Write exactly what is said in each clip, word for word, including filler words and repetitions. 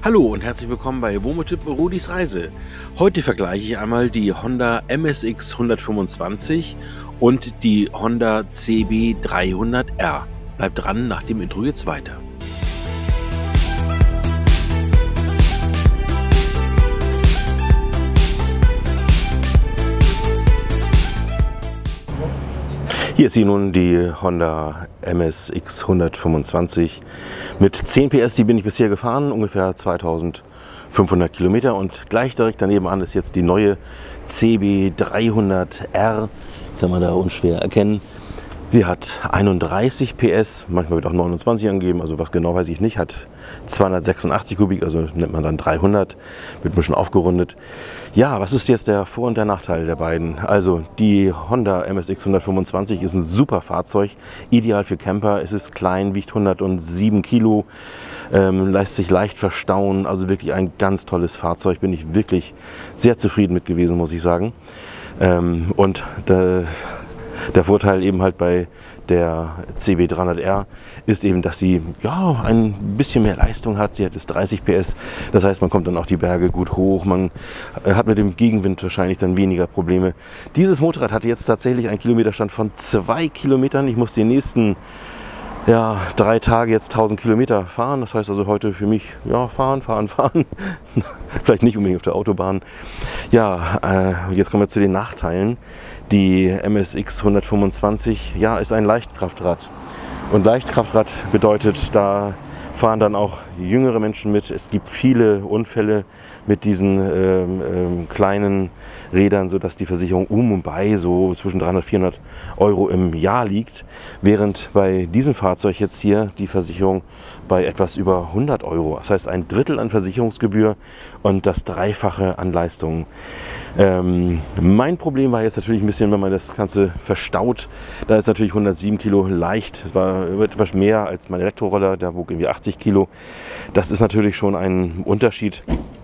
Hallo und herzlich willkommen bei WOMOTIP Rudis Reise. Heute vergleiche ich einmal die Honda M S X hundertfünfundzwanzig und die Honda C B dreihundert R. Bleibt dran, nach dem Intro geht's weiter. Hier ist hier nun die Honda M S X hundertfünfundzwanzig mit zehn P S, die bin ich bisher gefahren, ungefähr zweitausendfünfhundert Kilometer, und gleich direkt daneben an ist jetzt die neue C B dreihundert R, kann man da unschwer erkennen. Sie hat einunddreißig P S, manchmal wird auch neunundzwanzig angegeben, also was genau weiß ich nicht, hat zweihundertsechsundachtzig Kubik, also nennt man dann dreihundert, wird ein bisschen aufgerundet. Ja, was ist jetzt der Vor- und der Nachteil der beiden? Also die Honda M S X hundertfünfundzwanzig ist ein super Fahrzeug, ideal für Camper, es ist klein, wiegt hundertsieben Kilo, ähm, lässt sich leicht verstauen, also wirklich ein ganz tolles Fahrzeug, bin ich wirklich sehr zufrieden mit gewesen, muss ich sagen. Ähm, und der Der Vorteil eben halt bei der C B dreihundert R ist eben, dass sie ja ein bisschen mehr Leistung hat. Sie hat jetzt dreißig P S, das heißt, man kommt dann auch die Berge gut hoch, man hat mit dem Gegenwind wahrscheinlich dann weniger Probleme. Dieses Motorrad hatte jetzt tatsächlich einen Kilometerstand von zwei Kilometern. Ich muss die nächsten ja, drei Tage jetzt tausend Kilometer fahren. Das heißt also heute für mich, ja, fahren, fahren, fahren. Vielleicht nicht unbedingt auf der Autobahn. Ja, äh, jetzt kommen wir zu den Nachteilen. Die M S X hundertfünfundzwanzig, ja, ist ein Leichtkraftrad. Und Leichtkraftrad bedeutet, da fahren dann auch jüngere Menschen mit. Es gibt viele Unfälle mit diesen ähm, ähm, kleinen Rädern, sodass die Versicherung um und bei so zwischen dreihundert, vierhundert Euro im Jahr liegt. Während bei diesem Fahrzeug jetzt hier die Versicherung bei etwas über hundert Euro. Das heißt ein Drittel an Versicherungsgebühr und das Dreifache an Leistungen. Ähm, mein Problem war jetzt natürlich ein bisschen, wenn man das Ganze verstaut. Da ist natürlich hundertsieben Kilo leicht. Es war etwas mehr als mein Elektroroller, der wog irgendwie achtzig Kilo. Das ist natürlich schon ein Unterschied.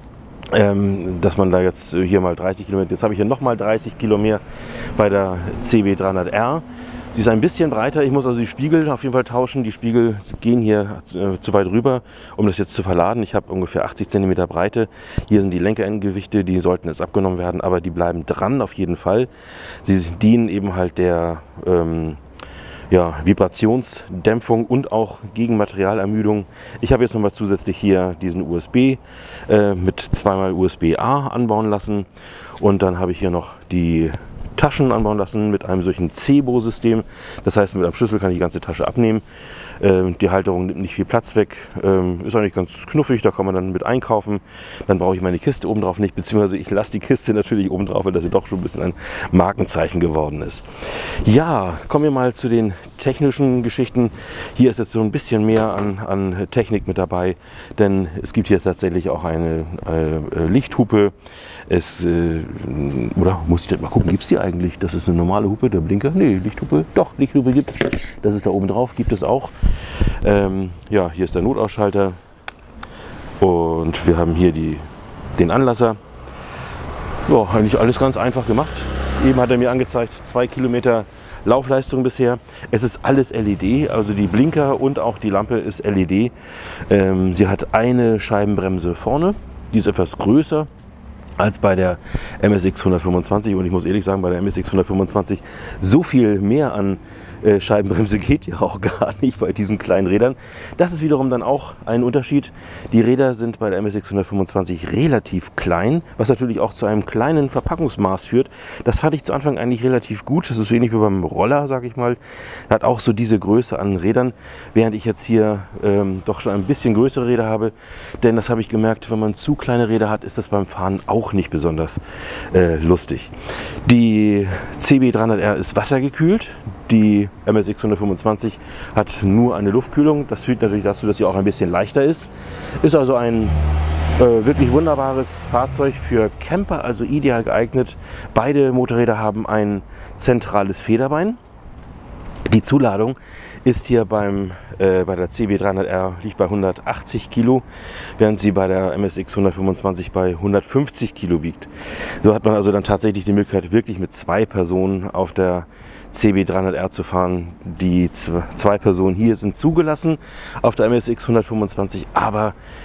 Ähm, dass man da jetzt hier mal dreißig Kilometer, jetzt habe ich hier nochmal dreißig Kilo mehr bei der C B dreihundert R. Sie ist ein bisschen breiter, ich muss also die Spiegel auf jeden Fall tauschen. Die Spiegel gehen hier äh, zu weit rüber, um das jetzt zu verladen. Ich habe ungefähr achtzig Zentimeter Breite. Hier sind die Lenkerendgewichte, die sollten jetzt abgenommen werden, aber die bleiben dran auf jeden Fall. Sie dienen eben halt der ähm, Ja, Vibrationsdämpfung und auch gegen Materialermüdung. Ich habe jetzt nochmal zusätzlich hier diesen U S B äh, mit zweimal U S B A anbauen lassen, und dann habe ich hier noch die Taschen anbauen lassen mit einem solchen C B O-System. Das heißt, mit einem Schlüssel kann ich die ganze Tasche abnehmen. Ähm, die Halterung nimmt nicht viel Platz weg, ähm, ist eigentlich ganz knuffig, da kann man dann mit einkaufen. Dann brauche ich meine Kiste oben drauf nicht, beziehungsweise ich lasse die Kiste natürlich oben drauf, weil das doch schon ein bisschen ein Markenzeichen geworden ist. Ja, kommen wir mal zu den technischen Geschichten. Hier ist jetzt so ein bisschen mehr an, an Technik mit dabei, denn es gibt hier tatsächlich auch eine äh, Lichthupe. Es, äh, oder muss ich das mal gucken, gibt es die eigentlich? Das ist eine normale Hupe, der Blinker? Nee, Lichthupe, doch, Lichthupe gibt es. Das ist da oben drauf, gibt es auch. Ähm, ja, hier ist der Notausschalter und wir haben hier die, den Anlasser. Ja, eigentlich alles ganz einfach gemacht. Eben hat er mir angezeigt, zwei Kilometer Laufleistung bisher. Es ist alles L E D, also die Blinker und auch die Lampe ist L E D. Ähm, sie hat eine Scheibenbremse vorne, die ist etwas größer als bei der M S X hundertfünfundzwanzig, und ich muss ehrlich sagen, bei der M S X hundertfünfundzwanzig so viel mehr an äh, Scheibenbremse geht ja auch gar nicht bei diesen kleinen Rädern. Das ist wiederum dann auch ein Unterschied. Die Räder sind bei der M S X hundertfünfundzwanzig relativ klein, was natürlich auch zu einem kleinen Verpackungsmaß führt. Das fand ich zu Anfang eigentlich relativ gut. Das ist so ähnlich wie beim Roller, sage ich mal. Hat auch so diese Größe an Rädern, während ich jetzt hier ähm, doch schon ein bisschen größere Räder habe. Denn das habe ich gemerkt, wenn man zu kleine Räder hat, ist das beim Fahren auch nicht besonders äh, lustig. Die C B dreihundert R ist wassergekühlt. Die M S X hundertfünfundzwanzig hat nur eine Luftkühlung. Das führt natürlich dazu, dass sie auch ein bisschen leichter ist. Ist also ein äh, wirklich wunderbares Fahrzeug für Camper, also ideal geeignet. Beide Motorräder haben ein zentrales Federbein. Die Zuladung ist hier beim, äh, bei der C B dreihundert R liegt bei hundertachtzig Kilo, während sie bei der M S X hundertfünfundzwanzig bei hundertfünfzig Kilo wiegt. So hat man also dann tatsächlich die Möglichkeit, wirklich mit zwei Personen auf der C B dreihundert R zu fahren. Die zwei Personen hier sind zugelassen auf der M S X hundertfünfundzwanzig, aber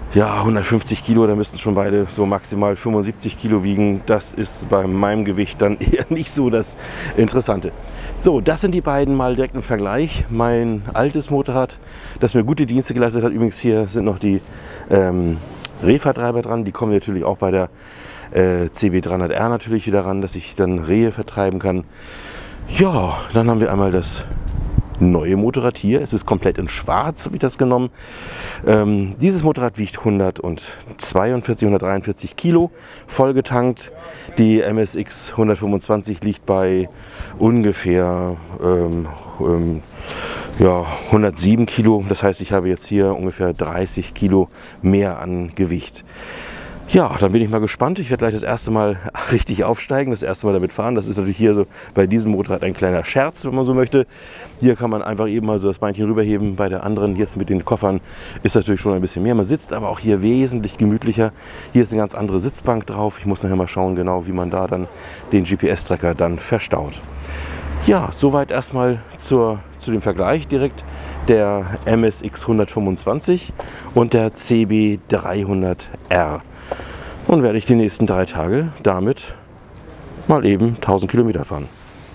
Ja, hundertfünfzig Kilo, da müssten schon beide so maximal fünfundsiebzig Kilo wiegen. Das ist bei meinem Gewicht dann eher nicht so das Interessante. So, das sind die beiden mal direkt im Vergleich. Mein altes Motorrad, das mir gute Dienste geleistet hat. Übrigens hier sind noch die ähm, Rehvertreiber dran. Die kommen natürlich auch bei der äh, C B dreihundert R natürlich wieder ran, dass ich dann Rehe vertreiben kann. Ja, dann haben wir einmal das neue Motorrad hier. Es ist komplett in schwarz, habe ich das genommen. Ähm, dieses Motorrad wiegt hundertzweiundvierzig, hundertdreiundvierzig Kilo, vollgetankt. Die M S X hundertfünfundzwanzig liegt bei ungefähr ähm, ähm, ja, hundertsieben Kilo. Das heißt, ich habe jetzt hier ungefähr dreißig Kilo mehr an Gewicht. Ja, dann bin ich mal gespannt. Ich werde gleich das erste Mal richtig aufsteigen, das erste Mal damit fahren. Das ist natürlich hier so bei diesem Motorrad ein kleiner Scherz, wenn man so möchte. Hier kann man einfach eben mal so das Beinchen rüberheben. Bei der anderen, jetzt mit den Koffern, ist natürlich schon ein bisschen mehr. Man sitzt aber auch hier wesentlich gemütlicher. Hier ist eine ganz andere Sitzbank drauf. Ich muss nachher mal schauen, genau wie man da dann den G P S-Tracker dann verstaut. Ja, soweit erstmal zur, zu dem Vergleich direkt der M S X hundertfünfundzwanzig und der C B dreihundert R. Nun werde ich die nächsten drei Tage damit mal eben tausend Kilometer fahren.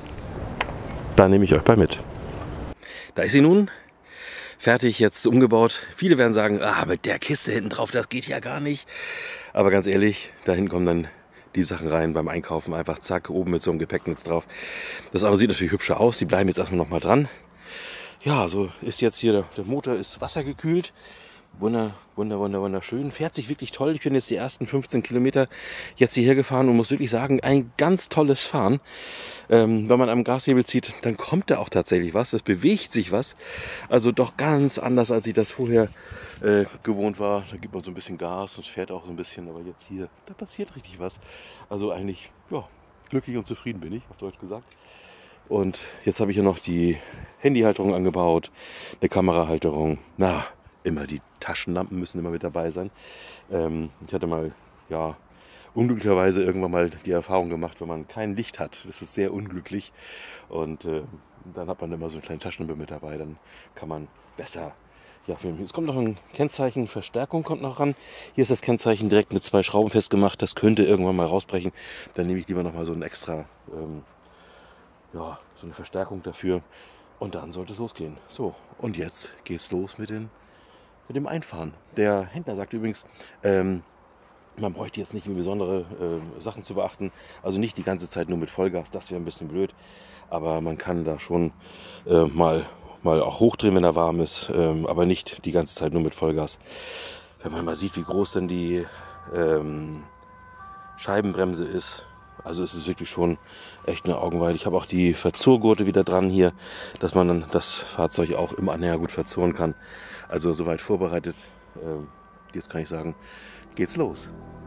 Da nehme ich euch bei mit. Da ist sie nun, fertig, jetzt umgebaut. Viele werden sagen, ah, mit der Kiste hinten drauf, das geht ja gar nicht. Aber ganz ehrlich, da hinten kommen dann die Sachen rein beim Einkaufen. Einfach zack, oben mit so einem Gepäcknetz drauf. Das andere sieht natürlich hübscher aus. Die bleiben jetzt erstmal noch mal dran. Ja, so ist jetzt hier, der, der Motor ist wassergekühlt. Wunder, wunder, wunder, wunderschön. Fährt sich wirklich toll. Ich bin jetzt die ersten fünfzehn Kilometer jetzt hierher gefahren und muss wirklich sagen, ein ganz tolles Fahren. Ähm, wenn man am Gashebel zieht, dann kommt da auch tatsächlich was. Es bewegt sich was. Also doch ganz anders, als ich das vorher äh, gewohnt war. Da gibt man so ein bisschen Gas und fährt auch so ein bisschen. Aber jetzt hier, da passiert richtig was. Also eigentlich, ja, glücklich und zufrieden bin ich, auf Deutsch gesagt. Und jetzt habe ich hier noch die Handyhalterung angebaut, eine Kamerahalterung. Na, immer die Taschenlampen müssen immer mit dabei sein. Ähm, ich hatte mal, ja, unglücklicherweise irgendwann mal die Erfahrung gemacht, wenn man kein Licht hat. Das ist sehr unglücklich. Und äh, dann hat man immer so eine kleine Taschenlampe mit dabei. Dann kann man besser, ja, filmen. Es kommt noch ein Kennzeichen, Verstärkung kommt noch ran. Hier ist das Kennzeichen direkt mit zwei Schrauben festgemacht. Das könnte irgendwann mal rausbrechen. Dann nehme ich lieber noch mal so ein extra, ähm, ja, so eine Verstärkung dafür. Und dann sollte es losgehen. So, und jetzt geht's los mit den mit dem Einfahren. Der Händler sagt übrigens, ähm, man bräuchte jetzt nicht besondere äh, Sachen zu beachten. Also nicht die ganze Zeit nur mit Vollgas, das wäre ein bisschen blöd. Aber man kann da schon äh, mal, mal auch hochdrehen, wenn er warm ist. Ähm, aber nicht die ganze Zeit nur mit Vollgas. Wenn man mal sieht, wie groß denn die ähm, Scheibenbremse ist. Also es ist wirklich schon echt eine Augenweide. Ich habe auch die Verzurgurte wieder dran hier, dass man dann das Fahrzeug auch im Anhänger gut verzurren kann. Also soweit vorbereitet. Ähm, jetzt kann ich sagen, geht's los.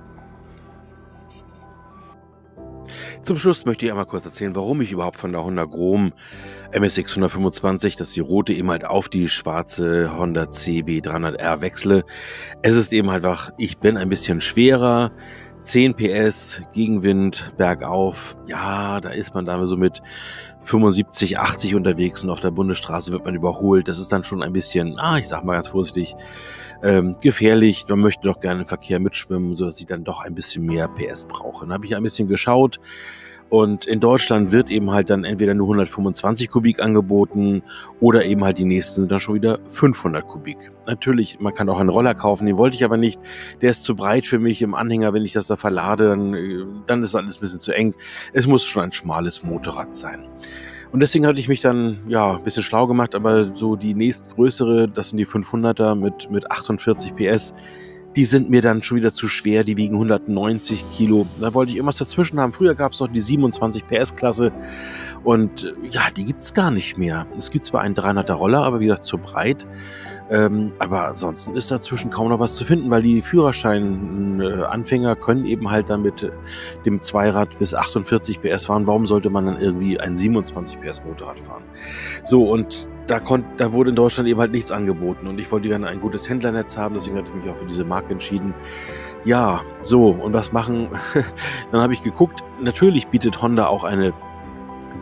Zum Schluss möchte ich einmal kurz erzählen, warum ich überhaupt von der Honda Grom M S X hundertfünfundzwanzig, das ist die rote, eben halt auf die schwarze Honda C B dreihundert R wechsle. Es ist eben halt einfach, ich bin ein bisschen schwerer. zehn P S, Gegenwind, bergauf, ja, da ist man da so mit fünfundsiebzig, achtzig unterwegs und auf der Bundesstraße wird man überholt. Das ist dann schon ein bisschen, ah, ich sag mal ganz vorsichtig, ähm, gefährlich. Man möchte doch gerne im Verkehr mitschwimmen, sodass ich dann doch ein bisschen mehr P S brauche. Dann habe ich ein bisschen geschaut. Und in Deutschland wird eben halt dann entweder nur hundertfünfundzwanzig Kubik angeboten oder eben halt die nächsten sind dann schon wieder fünfhundert Kubik. Natürlich, man kann auch einen Roller kaufen, den wollte ich aber nicht. Der ist zu breit für mich im Anhänger, wenn ich das da verlade, dann, dann ist alles ein bisschen zu eng. Es muss schon ein schmales Motorrad sein. Und deswegen hatte ich mich dann ja ein bisschen schlau gemacht, aber so die nächstgrößere, das sind die fünfhunderter mit, mit achtundvierzig P S, die sind mir dann schon wieder zu schwer, die wiegen hundertneunzig Kilo. Da wollte ich irgendwas dazwischen haben. Früher gab es noch die siebenundzwanzig P S-Klasse und ja, die gibt es gar nicht mehr. Es gibt zwar einen dreihunderter Roller, aber wie gesagt zu breit. Ähm, aber ansonsten ist dazwischen kaum noch was zu finden, weil die Führerschein-Anfänger können eben halt dann mit dem Zweirad bis achtundvierzig P S fahren. Warum sollte man dann irgendwie ein siebenundzwanzig P S Motorrad fahren? So, und da, konnt, da wurde in Deutschland eben halt nichts angeboten und ich wollte gerne ein gutes Händlernetz haben, deswegen hatte ich mich auch für diese Marke entschieden. Ja, so, und was machen? Dann habe ich geguckt, natürlich bietet Honda auch eine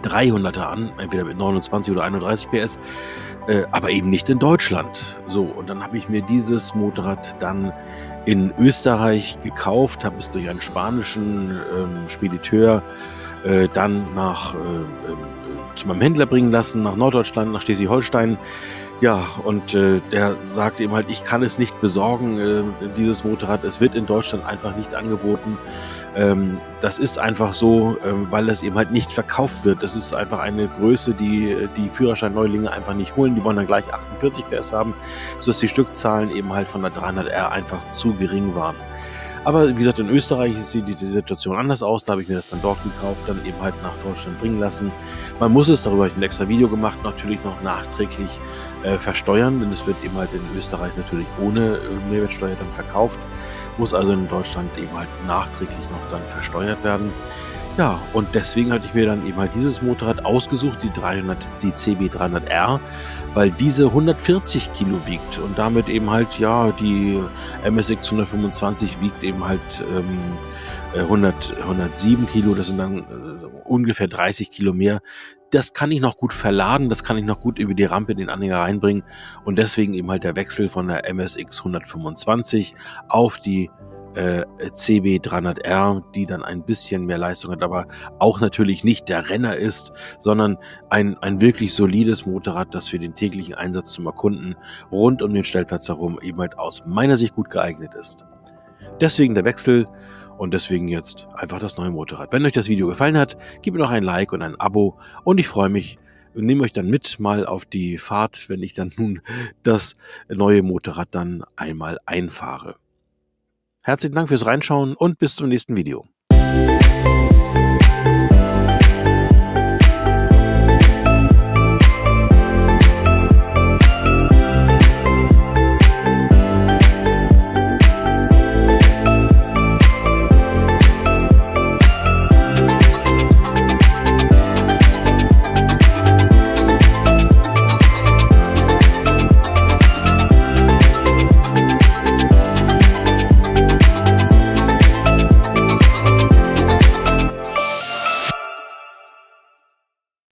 dreihunderter an, entweder mit neunundzwanzig oder einunddreißig P S, äh, aber eben nicht in Deutschland. So, und dann habe ich mir dieses Motorrad dann in Österreich gekauft, habe es durch einen spanischen ähm, Spediteur äh, dann nach, äh, äh, zu meinem Händler bringen lassen, nach Norddeutschland, nach Schleswig-Holstein. Ja, und äh, der sagt eben halt, ich kann es nicht besorgen, äh, dieses Motorrad. Es wird in Deutschland einfach nicht angeboten. Ähm, das ist einfach so, ähm, weil das eben halt nicht verkauft wird. Das ist einfach eine Größe, die die Führerschein-Neulinge einfach nicht holen. Die wollen dann gleich achtundvierzig P S haben, sodass die Stückzahlen eben halt von der dreihundert R einfach zu gering waren. Aber wie gesagt, in Österreich sieht die Situation anders aus. Da habe ich mir das dann dort gekauft, dann eben halt nach Deutschland bringen lassen. Man muss es, darüber habe ich ein extra Video gemacht, natürlich noch nachträglich äh, versteuern, denn es wird eben halt in Österreich natürlich ohne äh, Mehrwertsteuer dann verkauft. Muss also in Deutschland eben halt nachträglich noch dann versteuert werden. Ja, und deswegen hatte ich mir dann eben halt dieses Motorrad ausgesucht, die dreihundert, die C B dreihundert R, weil diese hundertvierzig Kilo wiegt und damit eben halt, ja, die M S X hundertfünfundzwanzig wiegt eben halt ähm, hundert, hundertsieben Kilo, das sind dann äh, ungefähr dreißig Kilo mehr. Das kann ich noch gut verladen, das kann ich noch gut über die Rampe in den Anhänger reinbringen und deswegen eben halt der Wechsel von der M S X hundertfünfundzwanzig auf die äh, C B dreihundert R, die dann ein bisschen mehr Leistung hat, aber auch natürlich nicht der Renner ist, sondern ein, ein wirklich solides Motorrad, das für den täglichen Einsatz zum Erkunden rund um den Stellplatz herum eben halt aus meiner Sicht gut geeignet ist. Deswegen der Wechsel und deswegen jetzt einfach das neue Motorrad. Wenn euch das Video gefallen hat, gebt mir noch ein Like und ein Abo und ich freue mich und nehme euch dann mit mal auf die Fahrt, wenn ich dann nun das neue Motorrad dann einmal einfahre. Herzlichen Dank fürs Reinschauen und bis zum nächsten Video.